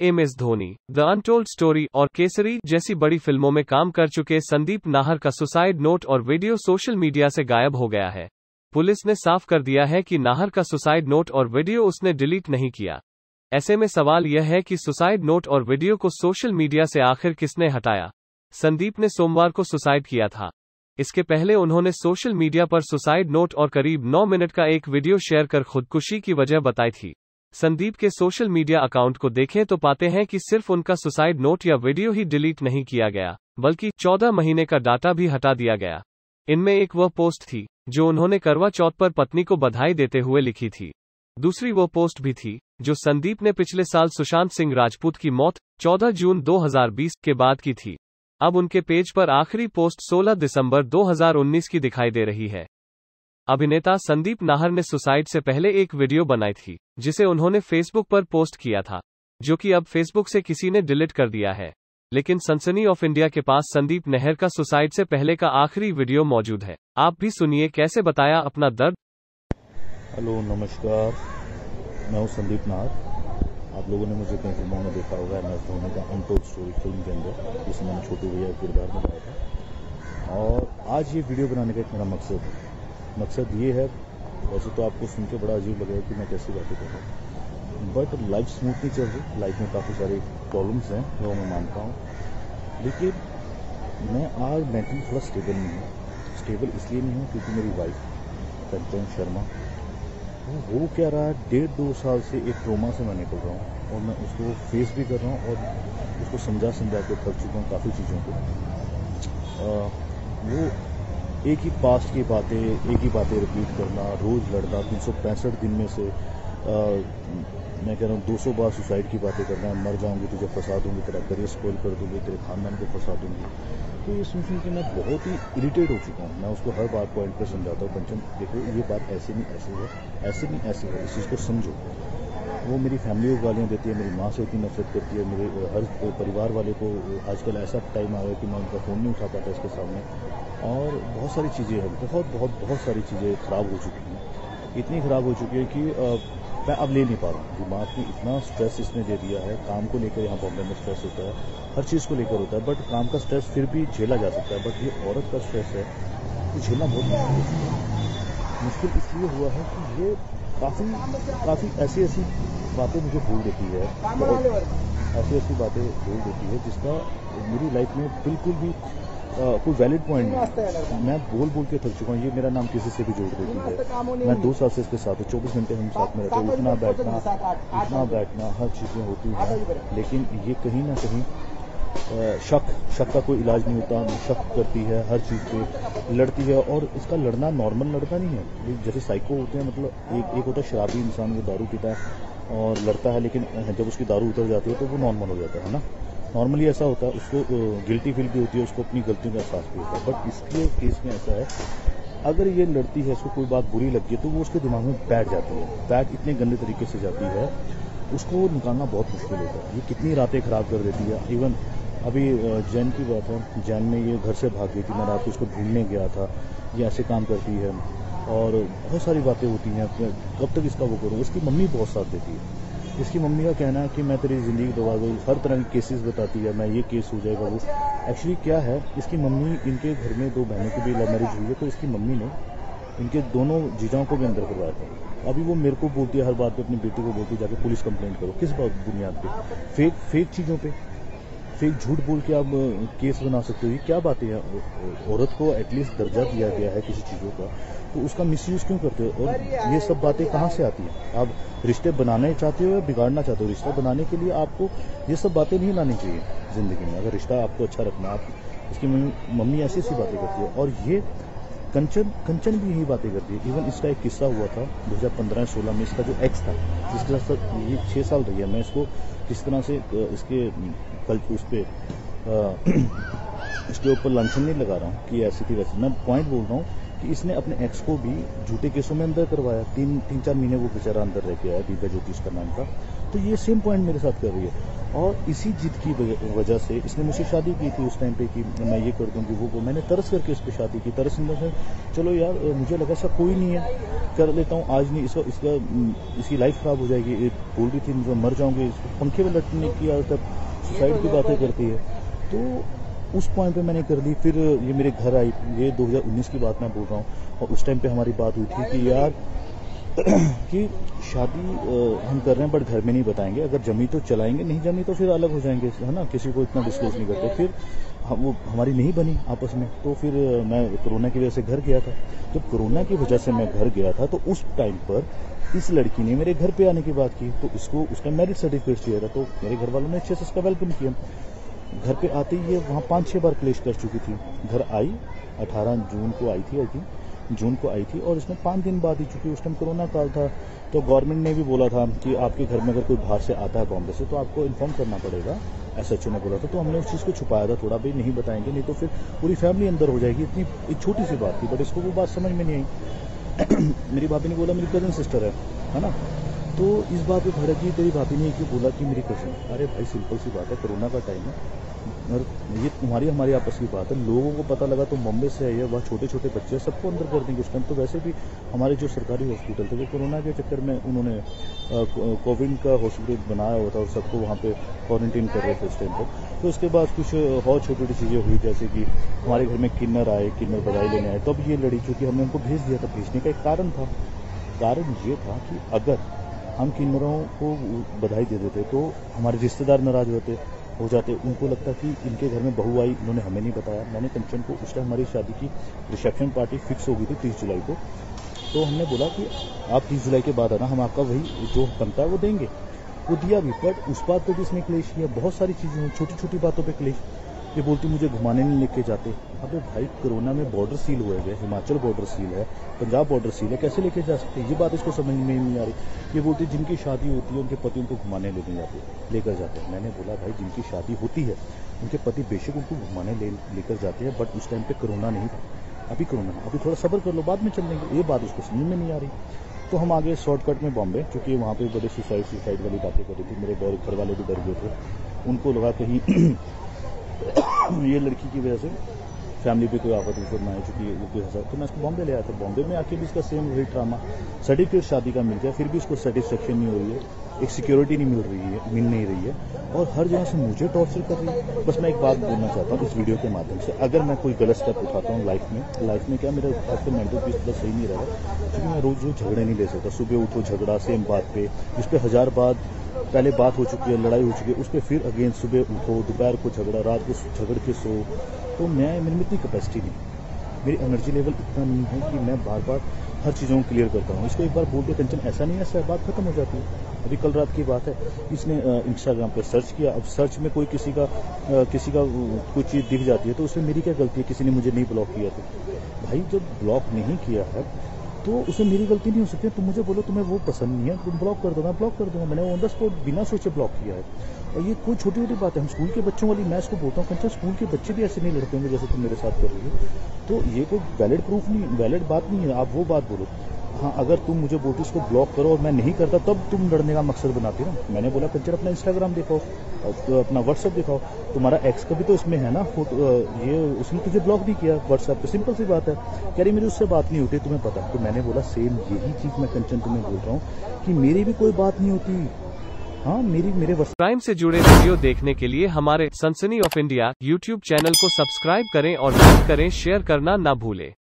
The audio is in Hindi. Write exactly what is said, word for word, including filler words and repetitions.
M S Dhoni, the untold story और केसरी जैसी बड़ी फिल्मों में काम कर चुके संदीप नाहर का सुसाइड नोट और वीडियो सोशल मीडिया से गायब हो गया है। पुलिस ने साफ कर दिया है कि नाहर का सुसाइड नोट और वीडियो उसने डिलीट नहीं किया। ऐसे में सवाल यह है कि सुसाइड नोट और वीडियो को सोशल मीडिया से आखिर किसने हटाया। संदीप ने सोमवार को सुसाइड किया था। इसके पहले उन्होंने सोशल मीडिया पर सुसाइड नोट और करीब नौ मिनट का एक वीडियो शेयर कर खुदकुशी की वजह बताई थी। संदीप के सोशल मीडिया अकाउंट को देखें तो पाते हैं कि सिर्फ उनका सुसाइड नोट या वीडियो ही डिलीट नहीं किया गया, बल्कि चौदह महीने का डाटा भी हटा दिया गया। इनमें एक वह पोस्ट थी जो उन्होंने करवा चौथ पर पत्नी को बधाई देते हुए लिखी थी। दूसरी वो पोस्ट भी थी जो संदीप ने पिछले साल सुशांत सिंह राजपूत की मौत चौदह जून दो हज़ार बीस के बाद की थी। अब उनके पेज पर आखिरी पोस्ट सोलह दिसंबर दो हज़ार उन्नीस की दिखाई दे रही है। अभिनेता संदीप नाहर ने सुसाइड से पहले एक वीडियो बनाई थी जिसे उन्होंने फेसबुक पर पोस्ट किया था, जो कि अब फेसबुक से किसी ने डिलीट कर दिया है। लेकिन सनसनी ऑफ इंडिया के पास संदीप नाहर का सुसाइड से पहले का आखिरी वीडियो मौजूद है। आप भी सुनिए कैसे बताया अपना दर्द। हेलो नमस्कार, मैं हूं संदीप नाहर। आप लोगों ने मुझे कई फिल्मों में देखा होगा, एम एस धोनी का अनटोल्ड स्टोरी फिल्म के अंदर, जिसमें मैंने छोटू भैया का किरदार निभाया था। और आज ये वीडियो बनाने का एक मेरा मकसद है। मकसद ये है, वैसे तो आपको सुन के बड़ा अजीब लगेगा कि मैं कैसी बातें कर रहा हूँ, बट लाइफ स्मूथ नहीं चल रही। लाइफ में काफ़ी सारी प्रॉब्लम्स हैं जो मैं मानता हूँ, लेकिन मैं आज मेंटली थोड़ा स्टेबल नहीं हूँ। स्टेबल इसलिए नहीं हूँ क्योंकि मेरी वाइफ कंचन शर्मा, वो हो क्या रहा है, डेढ़ दो साल से एक ट्रोमा से मैं निकल रहा हूँ और मैं उसको फेस भी कर रहा हूँ और उसको समझा समझा के थक चुका हूँ काफ़ी चीज़ों को। आ, वो एक ही पास्ट की बातें एक ही बातें रिपीट करना, रोज़ लड़ना, तीन सौ पैंसठ दिन में से आ, मैं कह रहा हूँ दो सौ बार सुसाइड की बातें करना, मर जाऊंगी तुझे फंसा दूंगी, तेरा करियर स्पॉइल कर दूंगी, तेरे खानदान को फंसा दूंगी। तो ये सुन सुन के मैं बहुत ही इरिटेट हो चुका हूँ। मैं उसको हर बार पॉइंट पर समझाता हूँ, कंचन देखो ये बात ऐसे नहीं ऐसे है, ऐसे नहीं ऐसे है, इस चीज़ को समझो। वो मेरी फैमिली को गालियाँ देती है, मेरी माँ से इतनी नफरत करती है, मेरे हर परिवार वाले को। आजकल ऐसा टाइम आ गया कि मैं उनका फ़ोन नहीं उठा पाता इसके सामने, और बहुत सारी चीज़ें हैं, बहुत बहुत बहुत सारी चीज़ें ख़राब हो चुकी हैं, इतनी ख़राब हो चुकी है कि आ, मैं अब ले नहीं पा रहा हूँ। दिमाग में इतना स्ट्रेस इसने दे दिया है। काम को लेकर यहाँ बॉम्बे में स्ट्रेस होता है, हर चीज़ को लेकर होता है, बट काम का स्ट्रेस फिर भी झेला जा सकता है, बट ये औरत का स्ट्रेस है तो झेलना बहुत मुश्किल है। मुश्किल इसलिए हुआ है कि ये काफ़ी काफ़ी ऐसी ऐसी बातें मुझे भूल देती है, ऐसी ऐसी बातें भूल देती है जिसका मेरी लाइफ में बिल्कुल भी आ, कोई वैलिड पॉइंट नहीं। मैं बोल बोल के थक चुका हूँ। ये मेरा नाम किसी से भी जोड़ देती है। मैं दो साल से इसके साथ हूँ, चौबीस घंटे हम साथ में रहते हैं, उठना बैठना उठना बैठना हर चीज़ें होती हैं, लेकिन ये कहीं ना कहीं शक शक का कोई इलाज नहीं होता। शक करती है, हर चीज़ पे लड़ती है, और इसका लड़ना नॉर्मल लड़का नहीं है। जैसे साइको होते हैं, मतलब एक एक होता है शराबी इंसान, वो दारू पीता है और लड़ता है, लेकिन जब उसकी दारू उतर जाती है तो वो नॉर्मल हो जाता है ना। नॉर्मली ऐसा होता है, उसको गिल्टी फील भी होती है, उसको अपनी गलतियों का एहसास भी होता है। बट इसके केस में ऐसा है, अगर ये लड़ती है, इसको कोई बात बुरी लगती है तो वो उसके दिमाग में बैठ जाती है, बैठ इतने गंदे तरीके से जाती है, उसको निकालना बहुत मुश्किल होता है। ये कितनी रातें ख़राब कर देती है। इवन अभी जैन की बात है, जैन में ये घर से भाग गई थी, मैं रात को उसको ढूंढने गया था। ये ऐसे काम करती है और बहुत सारी बातें होती हैं, कब तक इसका वो करूँ। इसकी मम्मी बहुत साथ देती है। इसकी मम्मी का कहना है कि मैं तेरी ज़िंदगी दबा गई, हर तरह के केसेस बताती है, मैं ये केस हो जाएगा वो। एक्चुअली क्या है, इसकी मम्मी, इनके घर में दो बहनों की भी लव मैरिज हुई है, तो इसकी मम्मी ने इनके दोनों जीजाओं को भी अंदर करवाया था। अभी वो मेरे को बोलती है, हर बात पे अपनी बेटी को बोलती है जाके पुलिस कंप्लेंट करो। किस बात बुनियाद पे? फेक फेक चीज़ों पे, फेक झूठ बोल के आप केस बना सकते हो। ये क्या बातें हैं? औरत को एटलीस्ट दर्जा दिया गया है किसी चीज़ों का, तो उसका मिसयूज़ क्यों करते हो? और ये सब बातें कहाँ से आती हैं? आप रिश्ते बनाना चाहते हो या बिगाड़ना चाहते हो? रिश्ता बनाने के लिए आपको ये सब बातें नहीं लानी चाहिए ज़िंदगी में। अगर रिश्ता आपको अच्छा रखना, आप इसकी मम्मी ऐसी ऐसी बातें करती है, और ये कंचन कंचन भी यही बातें करती है। इवन इसका एक किस्सा हुआ था दो हज़ार पंद्रह सोलह में। इसका जो एक्स था, जिसके साथ ये छः साल रही है, मैं इसको किस तरह से इसके कल उस पर इसके ऊपर लांछन नहीं लगा रहा हूँ कि ऐसी थी वैसी। मैं पॉइंट बोल रहा हूँ कि इसने अपने एक्स को भी झूठे केसों में अंदर करवाया। तीन तीन चार महीने वो बेचारा अंदर रह के आया, दिव्या ज्योति उसका नाम था। तो ये सेम पॉइंट मेरे साथ कर रही है। और इसी जिद की वजह से इसने मुझसे शादी की थी उस टाइम पे कि मैं ये कर दूंगी वो को मैंने तरस करके इस पर शादी की। तरस में चलो यार मुझे लगा ऐसा कोई नहीं है, कर लेता हूँ, आज नहीं इसका इसका इसकी लाइफ खराब हो जाएगी, बोल रही थी मुझे मर जाऊंगी, पंखे में लटकने की आदत, सुसाइड की बातें करती है। तो उस पॉइंट पे मैंने कर ली। फिर ये मेरे घर आई, ये दो हज़ार उन्नीस की बात मैं बोल रहा हूँ, और उस टाइम पे हमारी बात हुई थी कि यार कि शादी हम कर रहे हैं बट घर में नहीं बताएंगे, अगर जमी तो चलाएंगे, नहीं जमी तो फिर अलग हो जाएंगे, है ना, किसी को इतना डिस्क्लोज नहीं करते। फिर हम वो हमारी नहीं बनी आपस में, तो फिर मैं कोरोना की वजह से घर गया था। जब कोरोना की वजह से मैं घर गया था तो उस टाइम पर इस लड़की ने मेरे घर पे आने की बात की, तो इसको उसका मैरिज सर्टिफिकेट चाहिए था, तो मेरे घर वालों ने अच्छे से उसका वेलकम किया। घर पे आते ही ये वहाँ पाँच छः बार क्लेश कर चुकी थी। घर आई अठारह जून को आई थी, आई थी जून को आई थी, और इसमें पाँच दिन बाद ही, चूंकि उस टाइम कोरोना काल था, तो गवर्नमेंट ने भी बोला था कि आपके घर में अगर कोई बाहर से आता है बॉम्बे से तो आपको इन्फॉर्म करना पड़ेगा, एस एच ओ ने बोला था। तो हमने उस चीज़ को छुपाया था थोड़ा, भाई नहीं बताएंगे नहीं तो फिर पूरी फैमिली अंदर हो जाएगी। इतनी एक छोटी सी बात थी, बट इसको वो बात समझ में नहीं आई। मेरी भाभी ने बोला मेरी कजन सिस्टर है है ना, तो इस बात पे भड़क गई। तेरी भाभी ने क्यों बोला कि मेरी कजन? अरे भाई सिंपल सी बात है, कोरोना का टाइम है और ये तुम्हारी हमारी आपस की बात है। लोगों को पता लगा तो बॉम्बे से आई है, वहाँ छोटे छोटे बच्चे हैं, सबको अंदर कर देंगे उस टाइम। तो वैसे भी हमारे जो सरकारी हॉस्पिटल थे वो कोरोना के चक्कर में उन्होंने कोविड का हॉस्पिटल बनाया हुआ था और सबको वहाँ पे क्वारंटीन कर रहे थे उस टाइम पर। तो उसके बाद कुछ और छोटी छोटी चीज़ें हुई, जैसे कि हमारे घर में किन्नर आए, किन्नर बधाई लेने आए, तब ये लड़ी, चूँकि हमने उनको भेज दिया था। भेजने का एक कारण था, कारण ये था कि अगर हम किन्नरों को बधाई दे देते तो हमारे रिश्तेदार नाराज होते हो जाते, उनको लगता कि इनके घर में बहू आई, इन्होंने हमें नहीं बताया। मैंने कंचन को, उस टाइम हमारी शादी की रिसेप्शन पार्टी फिक्स हो गई थी तीस जुलाई को, तो हमने बोला कि आप तीस जुलाई के बाद आना, हम आपका वही जो बनता है वो देंगे। वो दिया भी, बट उस बात पर भी इसने क्लेश किया। बहुत सारी चीज़ें हुई, छोटी छोटी बातों पर क्लेश। ये बोलती मुझे घुमाने नहीं लेके जाते। अबे भाई कोरोना में बॉर्डर सील हुए गए, हिमाचल बॉर्डर सील है, पंजाब बॉर्डर सील है, कैसे लेके जा सकते हैं? ये बात इसको समझ में नहीं आ रही। ये बोलती जिनकी शादी होती है उनके पति उनको घुमाने लेने जाते लेकर जाते हैं। मैंने बोला भाई जिनकी शादी होती है उनके पति बेशक उनको घुमाने ले लेकर जाते हैं, बट उस टाइम पे कोरोना नहीं था। अभी कोरोना, अभी थोड़ा सब्र कर लो, बाद में चल लेंगे। ये बात उसको समझ में नहीं आ रही। तो हम आगे शॉर्टकट में बॉम्बे, क्योंकि वहाँ पे बड़े सुसाइड सुसाइड वाली बातें कर रही थी। मेरे घर वाले भी डर गए थे, उनको लगा कहीं ये लड़की की वजह से फैमिली पे कोई आफत उफत ना है, चूंकि वो कोई हंसा। तो मैं इसको बॉम्बे ले आया था। बॉम्बे में आके भी इसका सेम वही ड्रामा, सर्टिफिकेट शादी का मिल गया, फिर भी इसको सेटिस्फेक्शन नहीं हो रही है, एक सिक्योरिटी नहीं मिल रही है, मिल नहीं रही है, और हर जगह से मुझे टॉर्चर कर रही है। बस मैं एक बात बोलना चाहता हूँ इस वीडियो के माध्यम से, अगर मैं कोई गलत स्टेप उठाता हूँ लाइफ में लाइफ में क्या मेरा आजकल मेंटल पीस थोड़ा सही नहीं रहा, क्योंकि मैं रोज रोज झगड़े नहीं ले सकता। सुबह उठो झगड़ा सेम बात पे, जिस पे हजार बात पहले बात हो चुकी है, लड़ाई हो चुकी है, उस पर फिर अगेन सुबह उठो, दोपहर को झगड़ा, रात को झगड़ के सो। तो मैं मेरे में इतनी कैपेसिटी नहीं, मेरी एनर्जी लेवल इतना नहीं है कि मैं बार बार हर चीज़ों को क्लियर करता हूँ। इसको एक बार बोल के कंचन ऐसा नहीं है, ऐसा बात खत्म हो जाती है। अभी कल रात की बात है, इसने इंस्टाग्राम पर सर्च किया। अब सर्च में कोई किसी का आ, किसी का कोई चीज़ दिख जाती है तो उसमें मेरी क्या गलती है? किसी ने मुझे नहीं ब्लॉक किया तो भाई जब ब्लॉक नहीं किया है तो उसमें मेरी गलती नहीं हो सकती। तुम मुझे बोलो तुम्हें वो पसंद नहीं है, तुम ब्लॉक कर दो, मैं ब्लॉक कर दूंगा। मैंने ऑन द स्पॉट बिना सोचे ब्लॉक किया है। और ये कोई छोटी छोटी बात है, हम स्कूल के बच्चों वाली, मैं इसको बोलता हूँ कंचन स्कूल के बच्चे भी ऐसे नहीं लड़ते होंगे जैसे तुम मेरे साथ कर रही हो। तो ये कोई वैलिड प्रूफ नहीं, वैलिड बात नहीं है। आप वो बात बोलो। हाँ, अगर तुम मुझे बोलती इसको ब्लॉक करो और मैं नहीं करता तब तुम लड़ने का मकसद बनाती ना। मैंने बोला कंचन अपना इंस्टाग्राम दिखाओ, तो अपना व्हाट्सएप दिखाओ, तुम्हारा एक्स का भी तो इसमें है ना फोटो, ये उसने तुझे ब्लॉक नहीं किया व्हाट्सएप पे, सिंपल सी बात है। कह रही मेरी उससे बात नहीं होती, तुम्हें पता। तो मैंने बोला सेम यही चीज मैं कंचन तुम्हें बोल रहा हूँ कि मेरी भी कोई बात नहीं होती। हाँ, मेरी मेरे क्राइम से जुड़े वीडियो देखने के लिए हमारे Sansani of India YouTube channel को सब्सक्राइब करें और लाइक करें, शेयर करना ना भूलें।